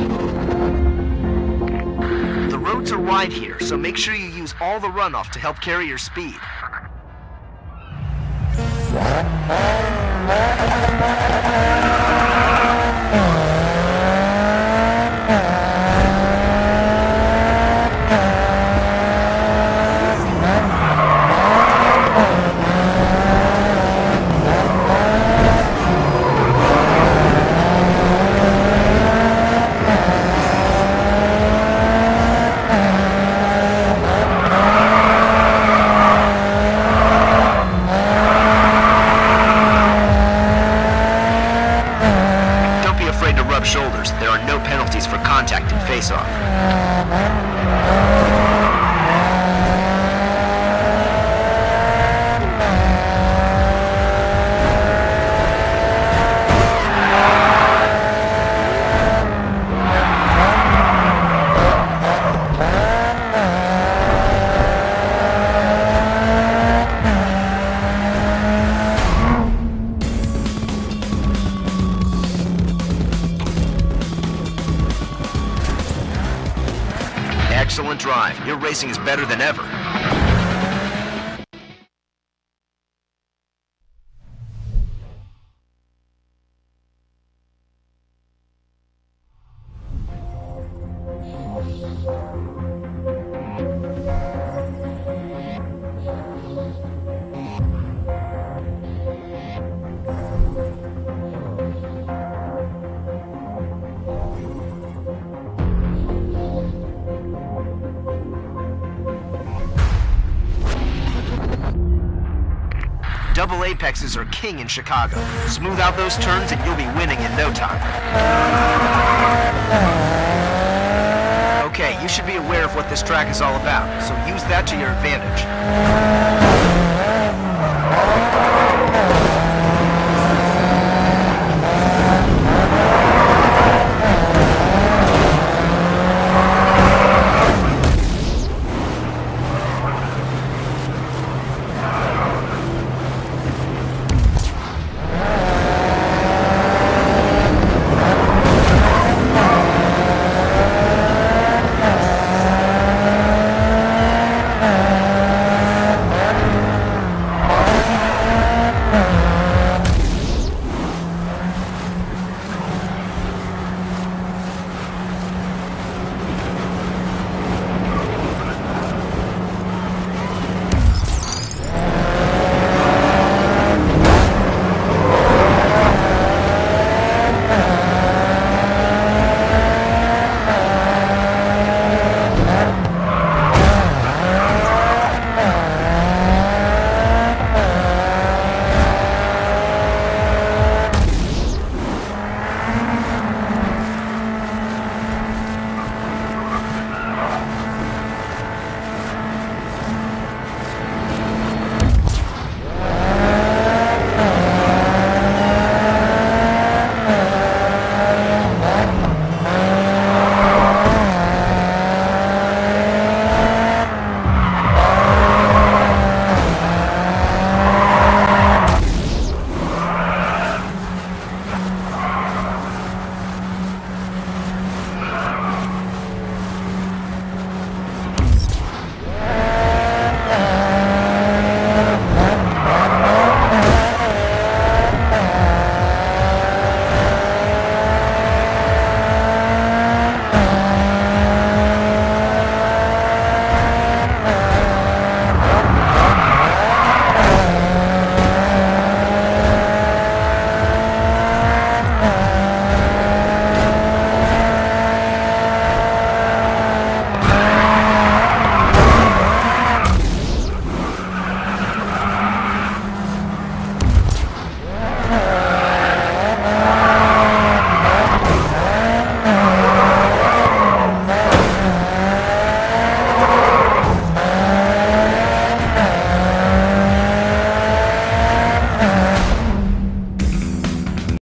The roads are wide here, so make sure you use all the runoff to help carry your speed. Shoulders. There are no penalties for contact and face-off. Excellent drive. Your racing is better than ever. Double apexes are king in Chicago. Smooth out those turns and you'll be winning in no time. Okay, you should be aware of what this track is all about, so use that to your advantage.